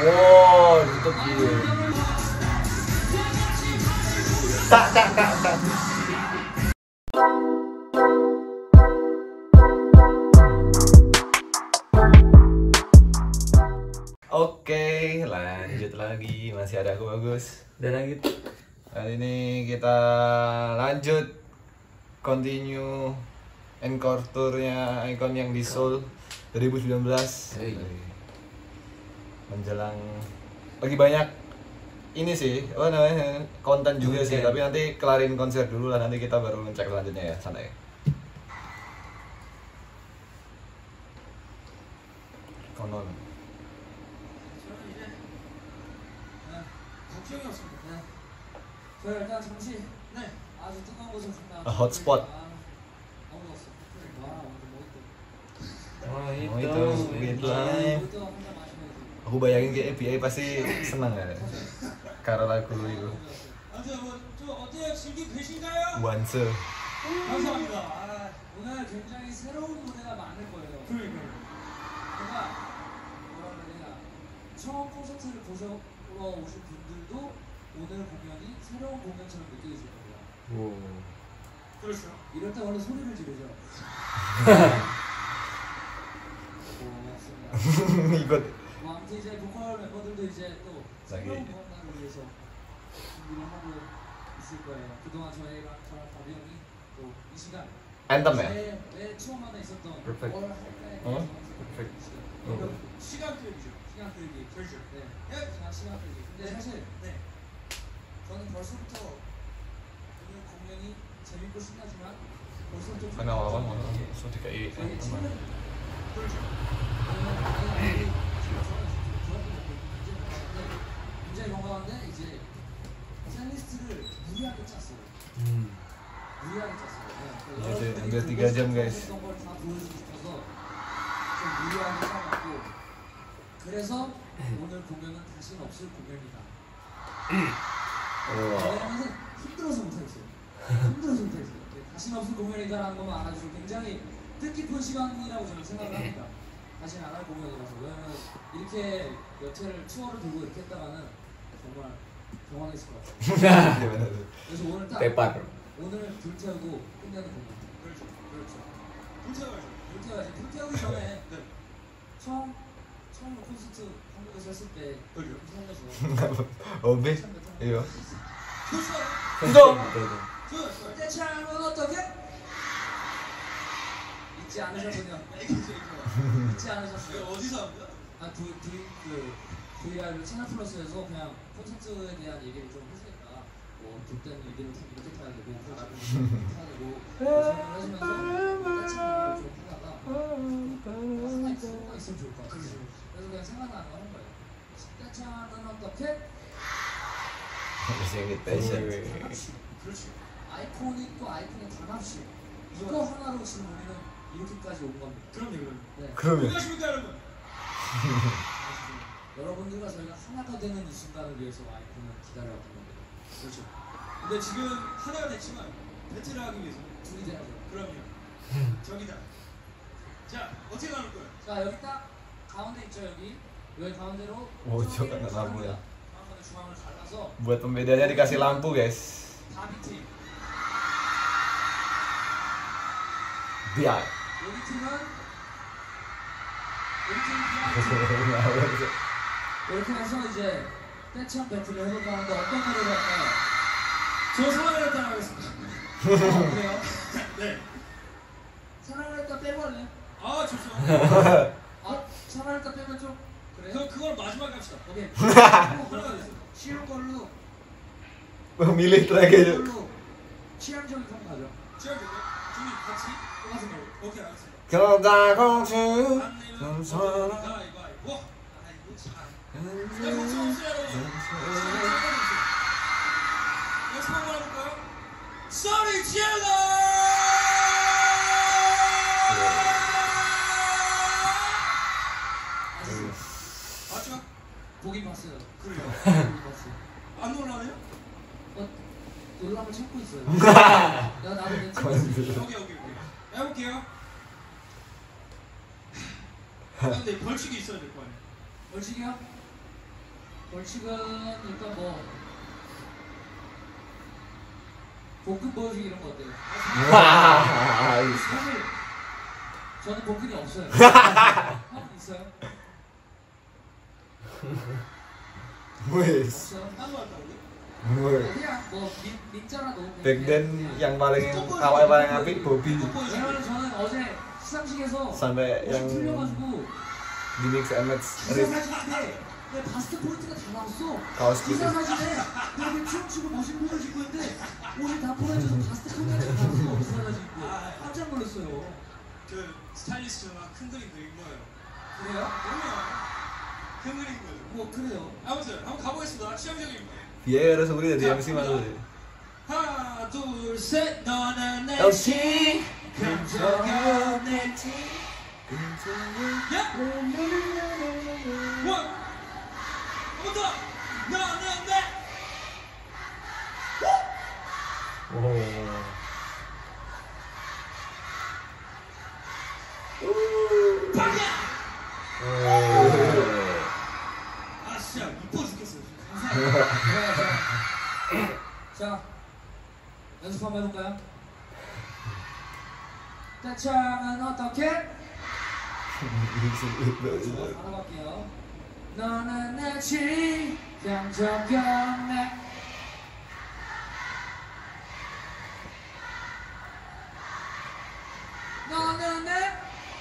Wow, tutup gitu. Tak. Oke, lanjut lagi. Masih ada aku Bagus dan Agit. Kali ini kita lanjut continue encore tournya Icon yang di Seoul 2019. Menjelang lagi banyak ini sih, apa namanya, konten juga sih, tapi nanti kelarin konser dulu lah, nanti kita baru ngecek selanjutnya ya, santai. Konon. 걱정이 없습니다. 저희 일단 잠시 아주 뜨거운 곳을 갔다 hotspot. 아무도 없어. Oh itu Sweet Life. Aku bayangin kayak ABA pasti senang ya karena lagu itu. 아무튼 좀 어때요? 즐기고 계신가요? Once. 감사합니다. 오늘 굉장히 새로운 무대가 많을 거예요. 그러니까요. 제가 뭐라 그래야 처음 콘서트를 보러 오신 분들도 오늘 공연이 새로운 공연처럼 느껴지실 거예요. 오. 그렇죠. 이럴 때 원래 소리를 지르죠. 고맙습니다. 이거 아무튼 이제 보컬 멤버들도 이제 또 새로운 무언가를 위해서 준비를 하고 있을 거예요. 그동안 저랑 다비 형이 또 이 시간 Anthem ya? 매 투어마다 있었던 Perfect. 뭘 할까요? Perfect. 시간 끌기죠. 시간 끌기. 그렇죠. 네. 시간 끌기. 근데 사실 저는 벌써부터 오늘 공연이 재밌고 신나지만 벌써 좀 Karena awal-awal sudah kayak 저희 Anthem. 팀은 그렇죠. 굉장히 건강한데 이제 셀리스트를 무리하게 짰어요. 무리하게 짰어요. 이제 hampir 3 jam guys. 했던 걸 다 보여주고 싶어서 좀 무리하게 짜놨고 그래서 오늘 공연은 다시는 없을 공연이다. 왜냐면 힘들어서 못하겠어요. 다시는 없을 공연이다라는 것만 알아주시고 굉장히 뜻깊은 시간이라고 저는 생각을 합니다. 다시는 안 할 공연이라서. 왜냐면 이렇게 몇 회를 투어를 들고 이렇게 했다가는 정말 경황했을 것 같아요. 그래서 오늘 딱 오늘 불태우고 끝내는 공연. 그렇죠. 불태우기 전에 처음 콘서트 한국에서 했을 때 설레서 Obe? Iya. 좋아요. 대창은 어떻게? 잊지 않으셨군요. 잊지 않으셨어요. 어디서 합니다? VR을 채널 플러스에서 그냥 콘서트에 대한 얘기를 좀 해주니까 뭐 그때는 얘기를 이렇게 타야 되고 이렇게 타야 되고 설명을 해주면서 대창을 좀 하다가 하나 있으면 좋을 것 같아요. 그래서 그냥 생각나는 거 하는 거예요. 대창은 어떻게? 그렇지. 아이콘이 아이콘의 단합식. 이거 하나로 지금 우리는 이렇게까지 온 겁니다. 그럼요. 네. 안녕하십니까 여러분. 여러분들과 저희가 하나가 되는 이 순간을 위해서 아이콘을 기다려왔던 겁니다. 그렇죠. 근데 지금 하나가 됐지만 배틀을 하기 위해서 둘이 돼야죠. 그럼요. 저기다. 자, 어떻게 나눌 거예요? 자, 여기 딱 가운데 있죠, 여기 가운데로. Jauh kan lampunya. 중앙을 갈라서. Buat pembedanya dikasih lampu guys. 다비팀. Biar. 여기 팀은 이렇게 해서 이제 떼창 배틀을 해볼까 하는데 어떤 노래를 할까요? 저 사랑을 했다 하겠습니다. 그래요? 네. 사랑을 했다 빼고 할래요? 아 좋죠. 사랑을 했다 빼면 좀 그래요? 그걸 마지막에 합시다. 오케이. 쉬운 걸로 Memilih track aja. 취향적인 거 가죠. 취향적이요? 둘이 같이 똑같은 걸로. 오케이 알겠습니다. Kita kongsi Samsara. 가위바위보. 아이고 참. 연습 한번 해볼까요? 소리 질러! 맞죠? 보긴 봤어요. 그래요? 보긴 봤어요. 안 놀라네요? 놀람을 참고 있어요. 나도 괜찮았어. 오케이. 해볼게요. 근데 벌칙이 있어야 될 거 아니에요? 벌칙이요? 벌칙은 일단 뭐 복근 보여주기 이런 거 어때요? 사실 저는 복근이 없어요. 형 있어요? Wih, 없어요? wih. 그냥 뭐 민자라도. Back then yang paling awal paling apik Bobby 왜냐면 저는 어제 시상식에서 sampai yang 풀려가지고 di mix and match 기사 Rip 사진인데 내 바스트 포인트가 다 나왔어. kaos 기사 putih. 사진에 내가 춤추고 멋있는 포즈 입고 있는데 옷이 다 포인트에서 바스트 포인트가 다 나왔어. 기사 사진 입고 깜짝 놀랐어요. 그 스타일리스트가 큰 그림 그린 거예요. 그래요? 큰 그림 거예요. 뭐 그래요. 아무튼 한번 가보겠습니다. 취향적인 Dia harus seperti jadi MC malu. 하나 둘 셋. 너는 내 LC 감정은 내 야! 원! 한번 더! 너는 내 방향! 아 진짜 이뻐 죽겠어요. 자, 연습 한번 해볼까요? 대창은 어떻게? 바로 갈게요. 너는 내 취향적이었네. 너는 내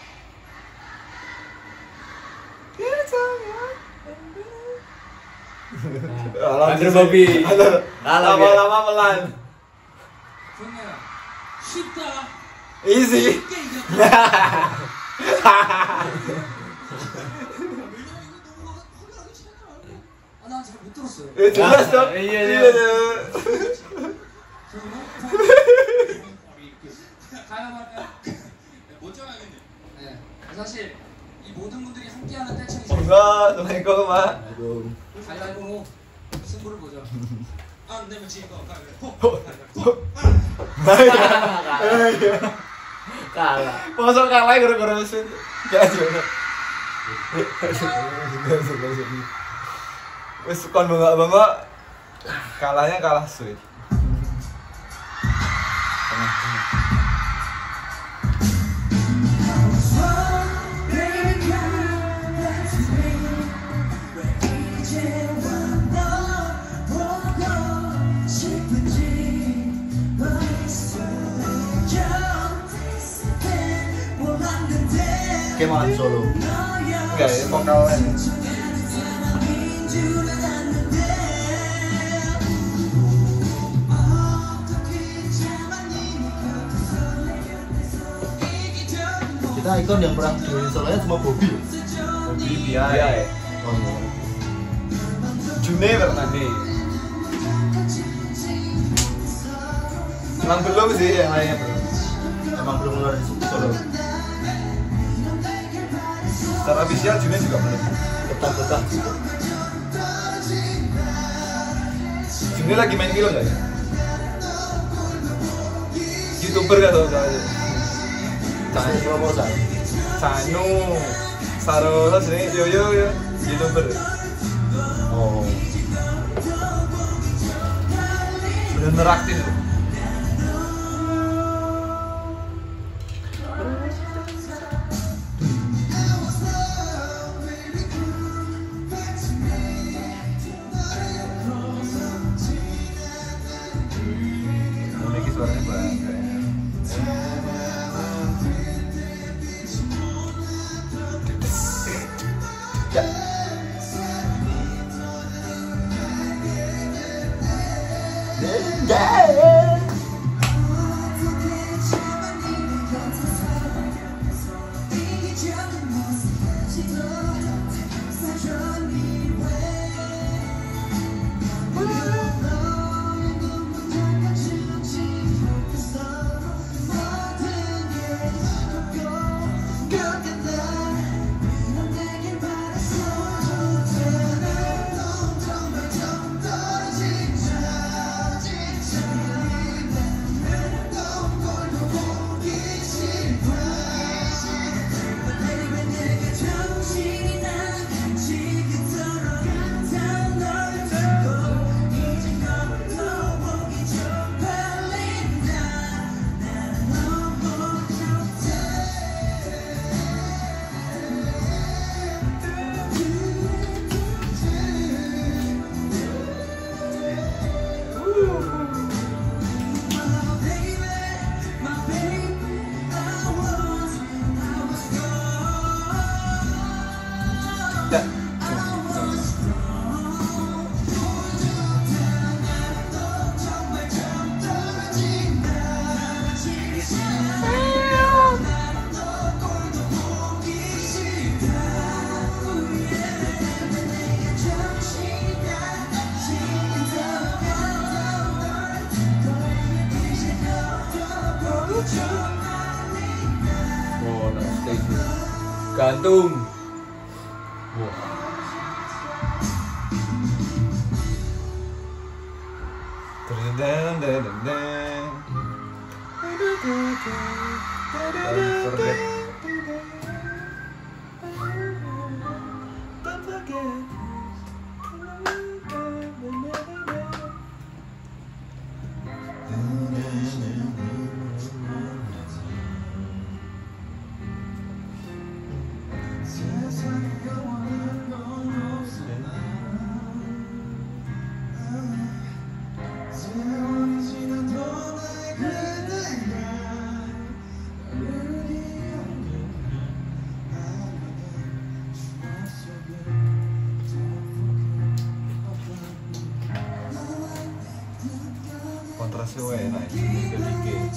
Under Bobby. Lama-lama pelan. 좋네요. 쉽다. Easy. 쉽게 이겼다. 아, 난 잘 못 들었어요. Jelas dong. Iya, Iya. 가요 할까요? 못 정하겠네. 네. 사실 이 모든 분들이 함께하는 떼창이 Enggak, Assalamualaikum, Mak. 가위바위보로 승부를 보죠. 안 내면 지거 가위바위보. Kalah. Masuk kalah gara-gara mesin. Gak ada. Wes kon bangga-bangga kalahnya kalah sweet. Keman solo. Enggak, ya vokalnya. Kita ikon yang pernah dengerin solonya cuma Bobby. Bobby Biai. June pernah nih. Emang belum sih yang lainnya belum. Emang belum ngeluarin solo. Secara official June juga belum. Betah-betah juga. June lagi main film nggak ya? YouTuber nggak tahu aja. Kasih promosi. Canu, Saro, sini yo YouTuber. Oh. Bener aktif. Memiliki suaranya bangga. Ya. Yeah. Gantung. Wah. Don't forget. Kontrasnya enak ini dikit.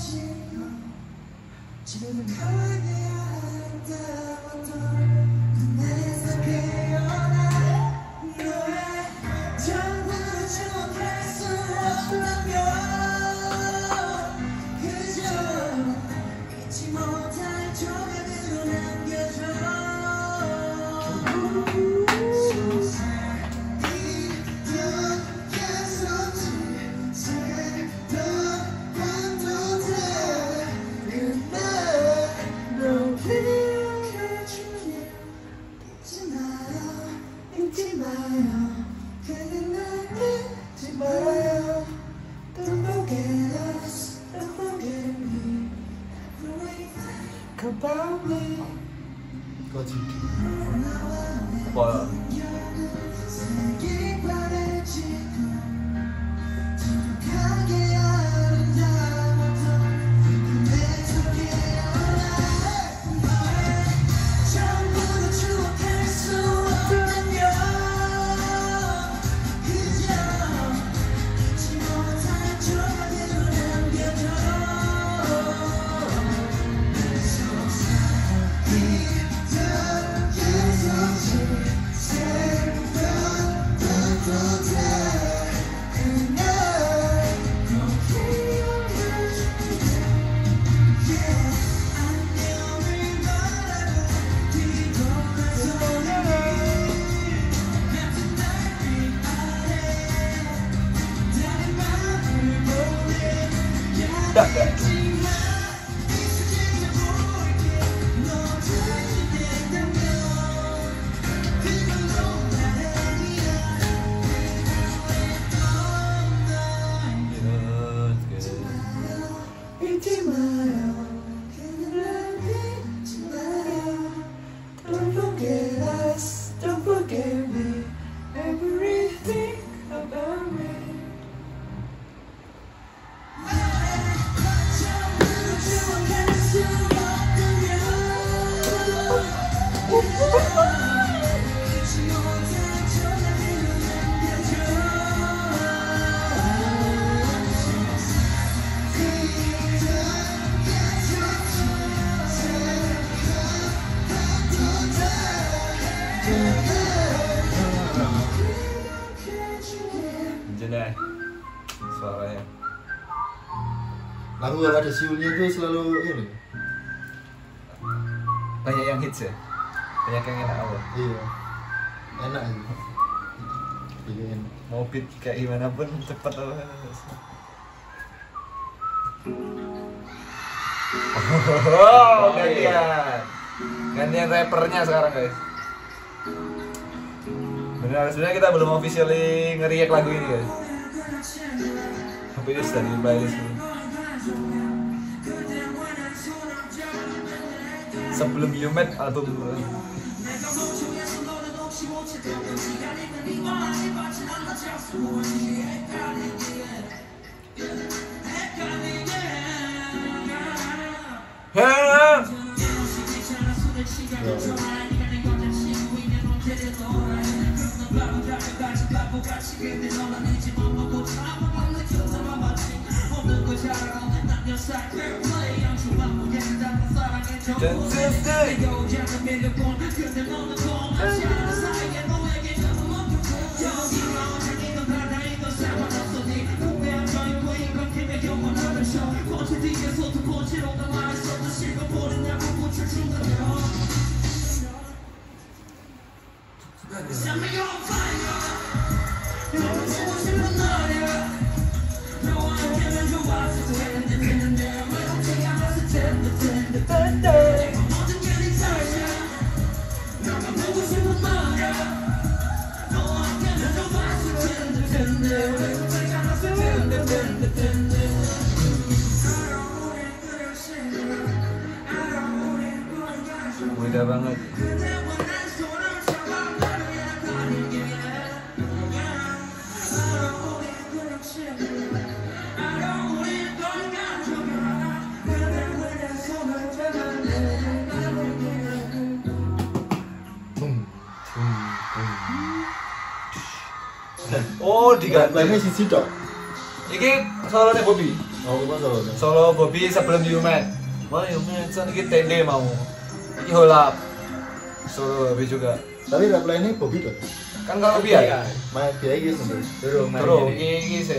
Apa? Jenak suaranya. Lagu yang ada siulnya itu selalu ini. Banyak yang hits ya, banyak yang enak apa? Iya, enak aja. Iya, enak. Mau beat kayak gimana pun cepet apa. Oh, gantian rappernya sekarang guys. Benar, sebenarnya kita belum officially nge-react lagu ini guys. Tapi ini sudah di playlist. Sebelum You Met album beda banget. Oh, diganti. Lainnya sisi dok. Iki solonya Bobby. Oh, apa solo? Solo Bobby sebelum Yumet. Wah, Yumet san iki Tende mau. Iki Holap. Solo Bobby juga. Tapi rap lainnya Bobby dok. Kan kalau biaya. Main dia gitu sendiri. Terus iki sih.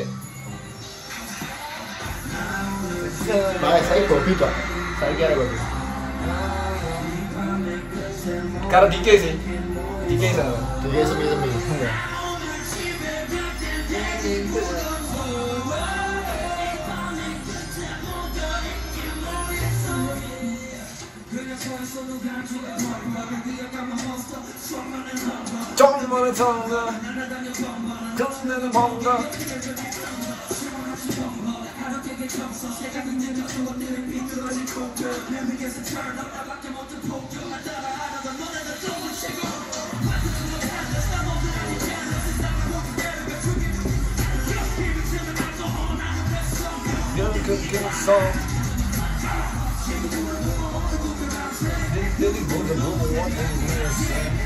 Main saya Bobby dok. Saya kira Bobby. Karena DK sih. DK sana. Dia semi-semi. 정말의 정가 정내는 뭔가 연극했어 내들이 모두 보고 원했어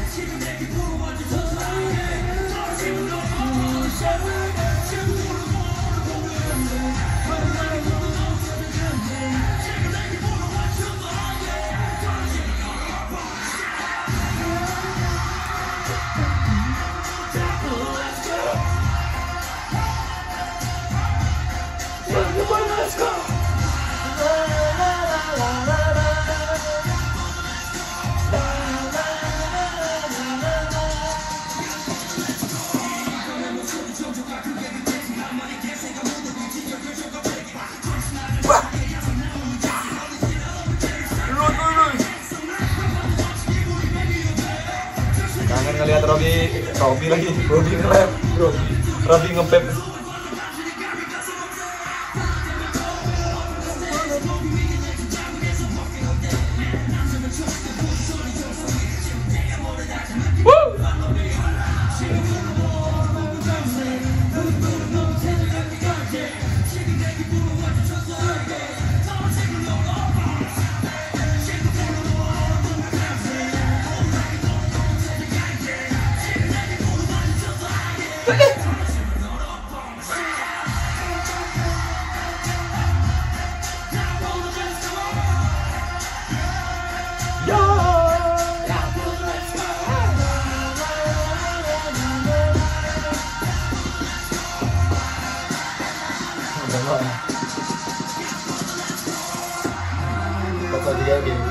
Let's go! Kangen ngeliat Robby lagi, Robby nge-rap, Robby nge-pep. Bakal dia game.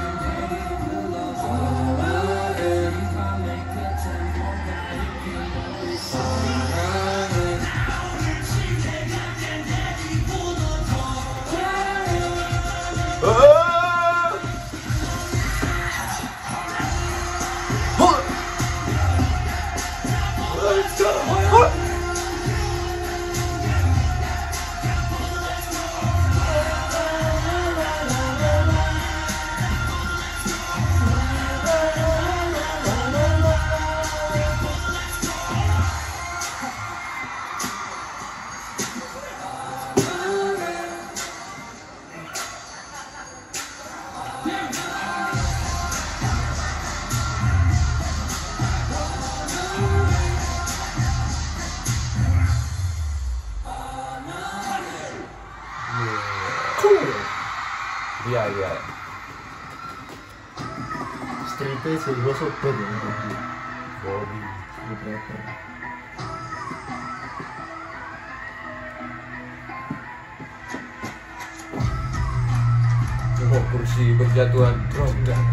Iya. Streetnya sih gue sobat ya. Bobby, rapper. Kursi berjatuhan drop down.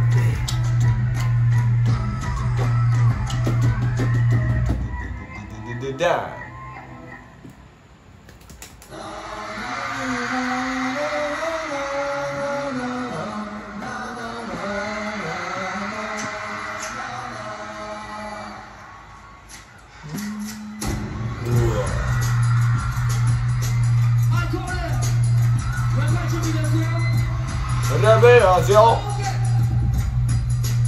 Réveillation.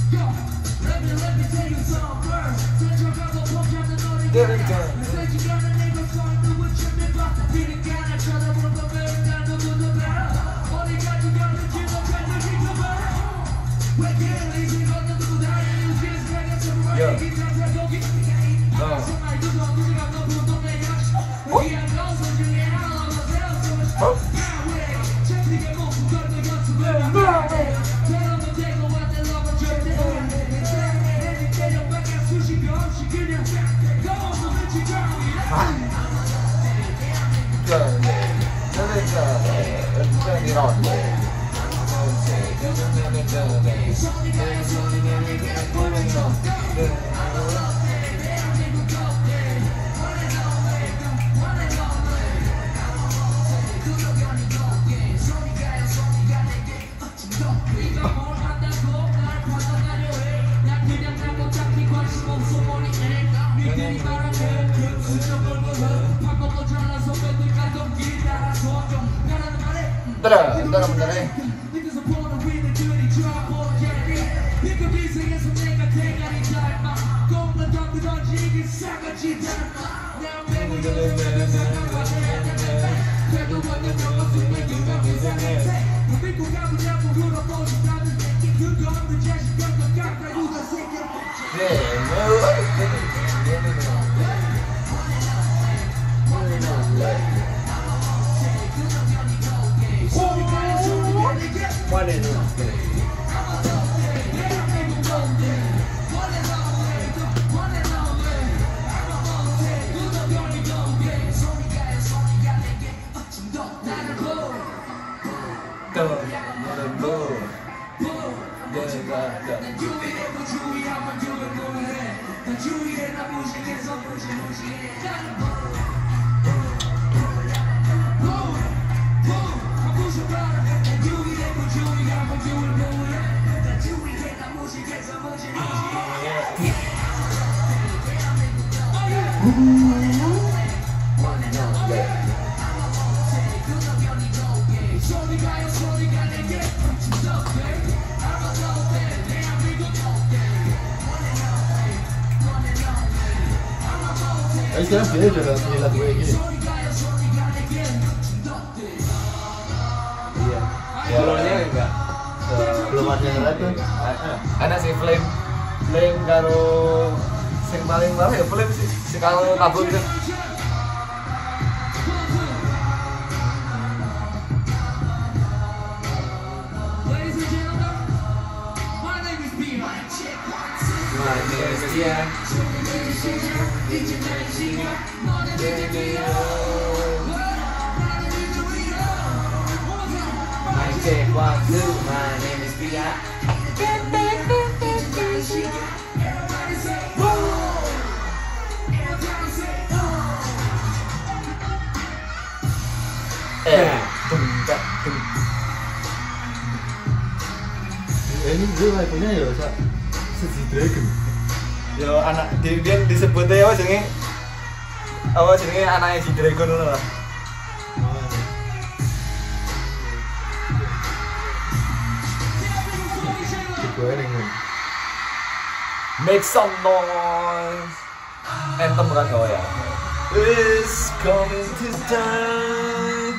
Sekarang dia juga punya lagu kayak gini. Iya. Solonya enggak. Belum ada yang lain tuh. Ana sih Flame karo sing paling parah ya Flame sih. Sing karo tabung itu. Ini gue lagunya ya Sexy Dragon. Yo anak dia disebutnya apa jenenge anaknya si Dragon ngono lah. Make some noise. Anthem kan oh ya. It's coming to time.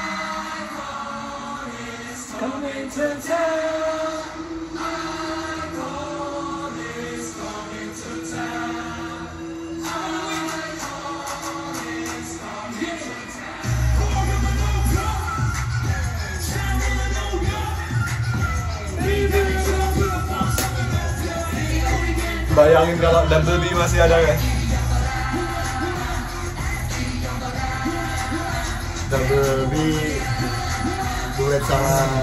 Coming to time. Bayangin kalau Bumblebee masih ada kan? Bumblebee duet sama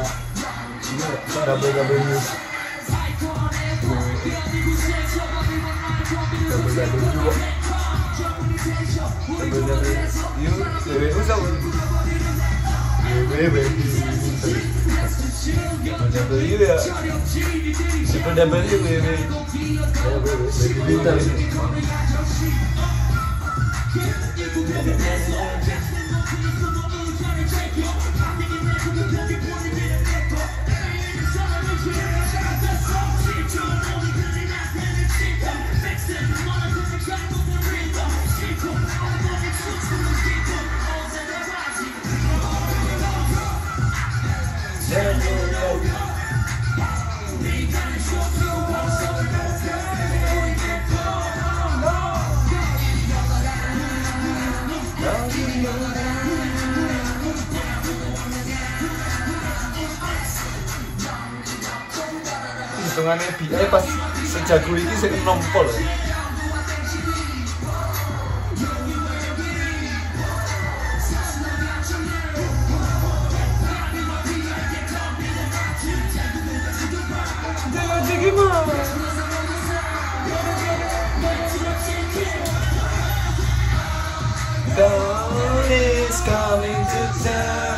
WWE. WWE sama WWE ya Super WWE Hitungannya BI pas sejago ini sing nombol ya. Dawn is coming to town.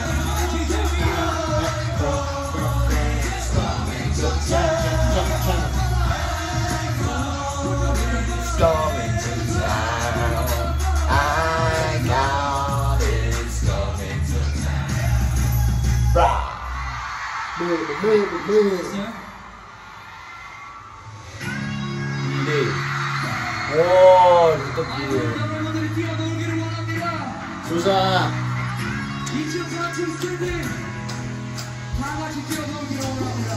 Coming to town. I got it's coming to town. Rah. Ide. Wow, tutup ide. 여러분들이 뛰어놀기를 원합니다. susah. 2004 스탠딩 다 같이 뛰어놀기를 원합니다.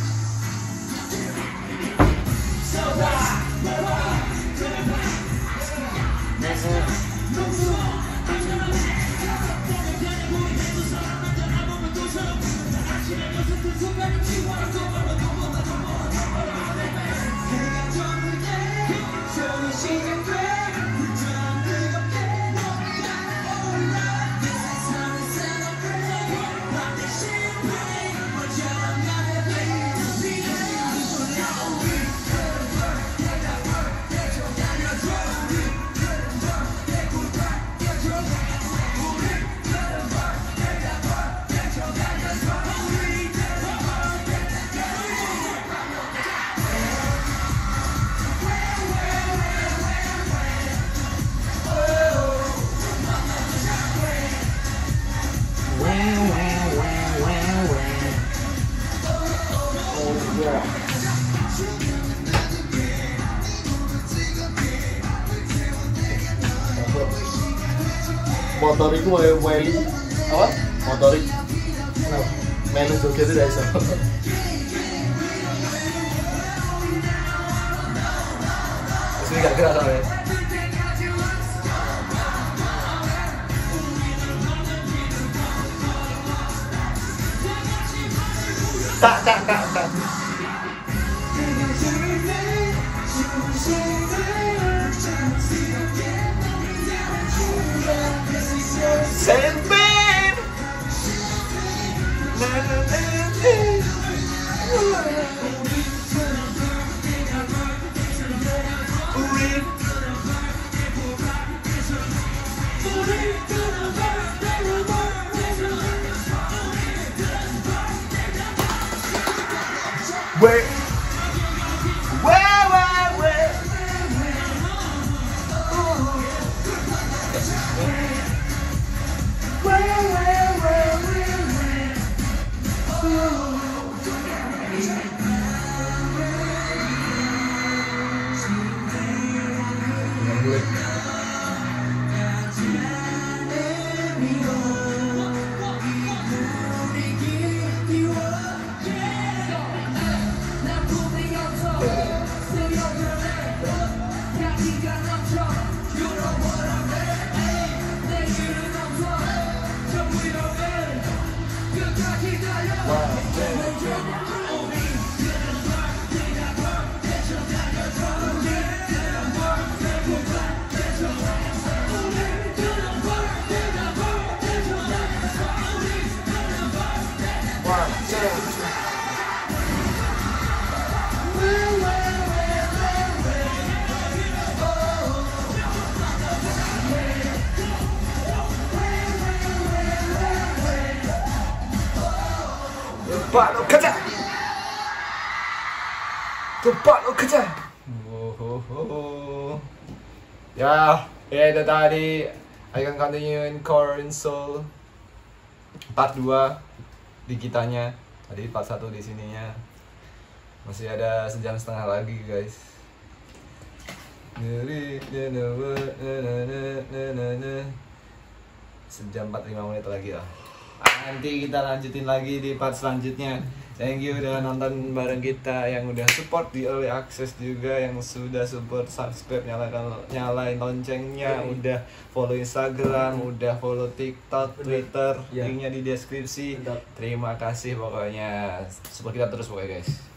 Motor itu weli Apa? motor itu melu joget itu iso. Terus ini gak gerak soalnya. Tak. Sandman. Wait. Baru kerja. Baru kerja. Ya, itu tadi. I can continue in Core and Soul part 2 di kitanya. Tadi part 1 di sininya. Masih ada 1,5 jam lagi, guys. Sejam 45 menit lagi lah. Nanti kita lanjutin lagi di part selanjutnya. Thank you udah nonton bareng kita, yang udah support di early access juga, yang sudah support subscribe, nyalain loncengnya, udah follow Instagram, udah follow TikTok, Twitter, linknya di deskripsi. Terima kasih pokoknya, support kita terus pokoknya guys.